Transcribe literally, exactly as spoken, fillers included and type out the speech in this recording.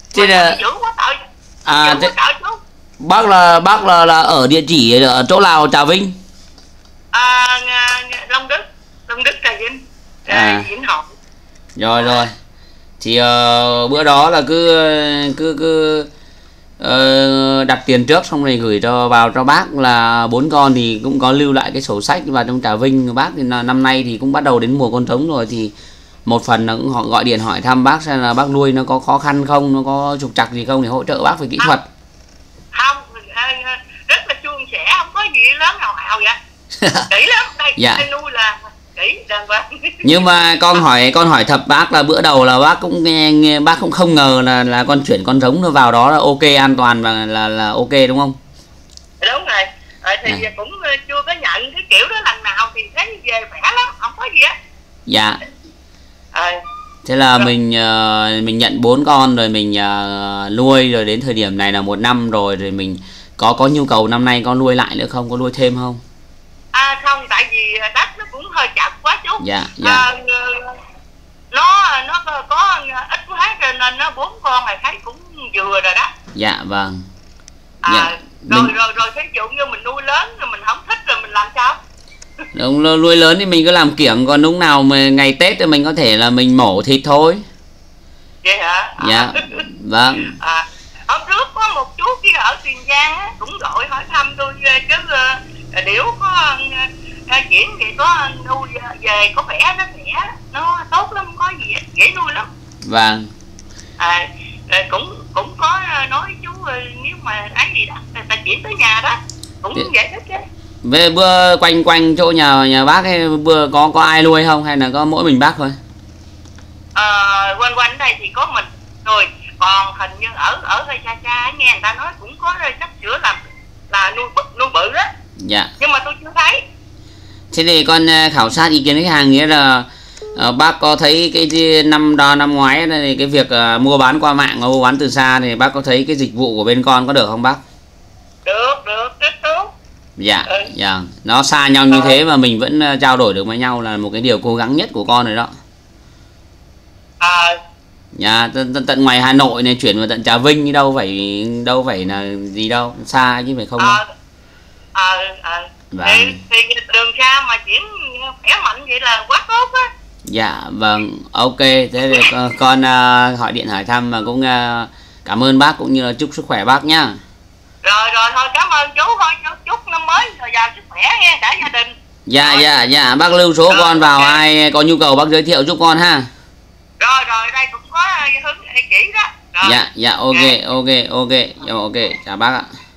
Thế là dữ quá trời. à Dữ thế, quá trời chú. bác là bác là là ở địa chỉ ở chỗ nào Trà Vinh? À, Nga- Nga- Long Đức, Long Đức Trà Vinh, À à, Vĩnh Hội. rồi rồi. À, Thì ờ, bữa đó là cứ cứ cứ ờ, đặt tiền trước xong rồi gửi cho vào cho bác là bốn con, thì cũng có lưu lại cái sổ sách vào trong Trà Vinh. Bác thì là năm nay thì cũng bắt đầu đến mùa con trống rồi, thì một phần là cũng họ gọi điện hỏi thăm bác xem là bác nuôi nó có khó khăn không, nó có trục trặc gì không để hỗ trợ bác về kỹ không, thuật. không, à, rất là suôn sẻ, không có gì lớn nào ào vậy. Kỹ lắm, đây, Dạ. đây nuôi là kỹ đàng hoàng. Nhưng mà con hỏi con hỏi thật bác là bữa đầu là bác cũng nghe, nghe bác cũng không ngờ là là con chuyển con giống nó vào đó là ok, an toàn và là là ok đúng không? Đúng rồi. À, thì À. cũng chưa có nhận cái kiểu đó lần nào, thì thấy về khỏe lắm, không có gì á. Dạ. À, Thế là rồi. mình ờ, mình nhận bốn con rồi mình ờ, nuôi, rồi đến thời điểm này là một năm rồi, rồi mình có có nhu cầu năm nay có nuôi lại nữa không, có nuôi thêm không? À không, tại vì đất nó cũng hơi chặt quá chú. Dạ dạ. À, nó nó có, có ít quá cho nên nó bốn con này thấy cũng vừa rồi đó. Dạ vâng. À, Dạ. rồi Mình rồi rồi thí dụ như mình nuôi lớn rồi mình không thích rồi mình làm sao? đúng, nuôi lớn thì mình cứ làm kiểng, còn lúc nào mà ngày Tết thì mình có thể là mình mổ thịt thôi. Vậy hả? À. Dạ vâng. À, hôm trước có một chú kia ở Tiền Giang á, cũng gọi hỏi thăm tôi chứ uh, điểu có uh, chuyển thì có nuôi về có khỏe, nó khỏe, nó tốt lắm, không có gì dễ nuôi lắm. Vâng. À, cũng cũng có nói chú nếu mà ấy gì đó ta chuyển tới nhà đó cũng Thì, giải thích chứ. về bữa quanh quanh chỗ nhà nhà bác ấy bữa có có ai nuôi không hay là có mỗi mình bác thôi? À, quanh quanh đây thì có mình rồi, còn hình như ở ở hơi xa xa nghe người ta nói cũng có sắp sửa làm là nuôi bự nuôi bự đó. Dạ. Nhưng mà tôi chưa thấy. Thế thì con khảo sát ý kiến khách hàng, nghĩa là uh, bác có thấy cái năm đó năm ngoái này cái việc uh, mua bán qua mạng và mua bán từ xa thì bác có thấy cái dịch vụ của bên con có được không bác? Được, được, rất tốt. Dạ, Ừ. dạ. Nó xa nhau như thế mà mình vẫn uh, trao đổi được với nhau là một cái điều cố gắng nhất của con rồi đó. À, Dạ, tận, tận, tận ngoài Hà Nội này chuyển vào tận Trà Vinh đi đâu phải đâu phải là gì đâu, xa chứ phải không? à, à, à. Vâng. Thì, thì đường xa mà chuyển khỏe mạnh vậy là quá tốt á. Dạ vâng, ok. Thế thì con, con uh, hỏi điện hỏi thăm mà cũng uh, cảm ơn bác cũng như là chúc sức khỏe bác nhá. Rồi rồi thôi cảm ơn chú, thôi chúc, chúc năm mới rồi giàu sức khỏe nha cả gia đình. Dạ Rồi. dạ dạ, bác lưu số Rồi, con vào, ok. ai có nhu cầu bác giới thiệu giúp con ha. Rồi rồi đây cũng có hướng chỉ đó. Rồi. Dạ dạ, ok Ok. ok ok. Dạ, ok, chào bác ạ.